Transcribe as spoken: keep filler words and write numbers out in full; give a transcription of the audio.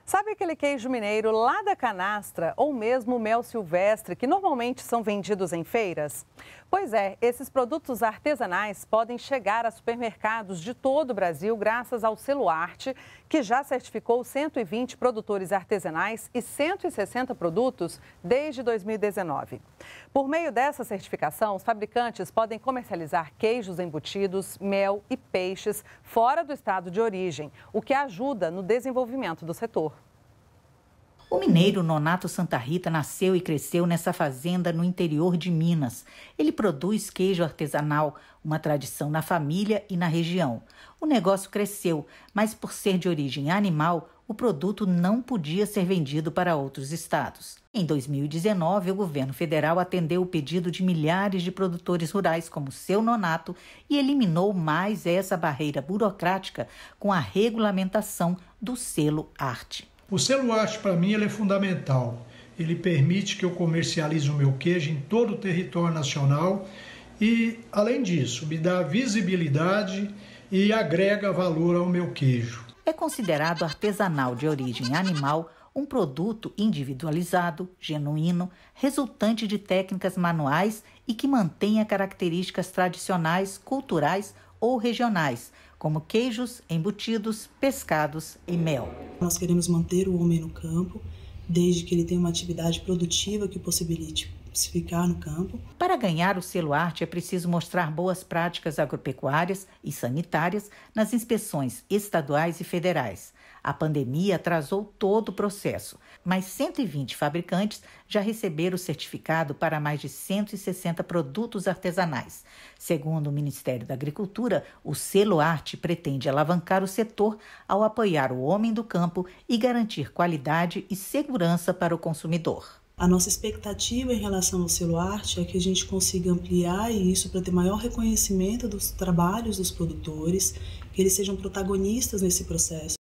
Sabe aquele queijo mineiro lá da canastra ou mesmo o mel silvestre que normalmente são vendidos em feiras? Pois é, esses produtos artesanais podem chegar a supermercados de todo o Brasil graças ao selo Arte, que já certificou cento e vinte produtores artesanais e cento e sessenta produtos desde dois mil e dezenove. Por meio dessa certificação, os fabricantes podem comercializar queijos embutidos, mel e peixes fora do estado de origem, o que ajuda no desenvolvimento do setor. O mineiro Nonato Santa Rita nasceu e cresceu nessa fazenda no interior de Minas. Ele produz queijo artesanal, uma tradição na família e na região. O negócio cresceu, mas por ser de origem animal, o produto não podia ser vendido para outros estados. Em dois mil e dezenove, o governo federal atendeu o pedido de milhares de produtores rurais como seu Nonato e eliminou mais essa barreira burocrática com a regulamentação do selo Arte. O selo Arte, para mim, ele é fundamental. Ele permite que eu comercialize o meu queijo em todo o território nacional e, além disso, me dá visibilidade e agrega valor ao meu queijo. É considerado artesanal de origem animal, um produto individualizado, genuíno, resultante de técnicas manuais e que mantenha características tradicionais, culturais ou regionais, como queijos, embutidos, pescados e mel. Nós queremos manter o homem no campo, desde que ele tenha uma atividade produtiva que possibilite se ficar no campo. Para ganhar o selo Arte é preciso mostrar boas práticas agropecuárias e sanitárias nas inspeções estaduais e federais. A pandemia atrasou todo o processo, mas cento e vinte fabricantes já receberam o certificado para mais de cento e sessenta produtos artesanais. Segundo o Ministério da Agricultura, o selo Arte pretende alavancar o setor ao apoiar o homem do campo e garantir qualidade e segurança para o consumidor. A nossa expectativa em relação ao selo Arte é que a gente consiga ampliar isso para ter maior reconhecimento dos trabalhos dos produtores, que eles sejam protagonistas nesse processo.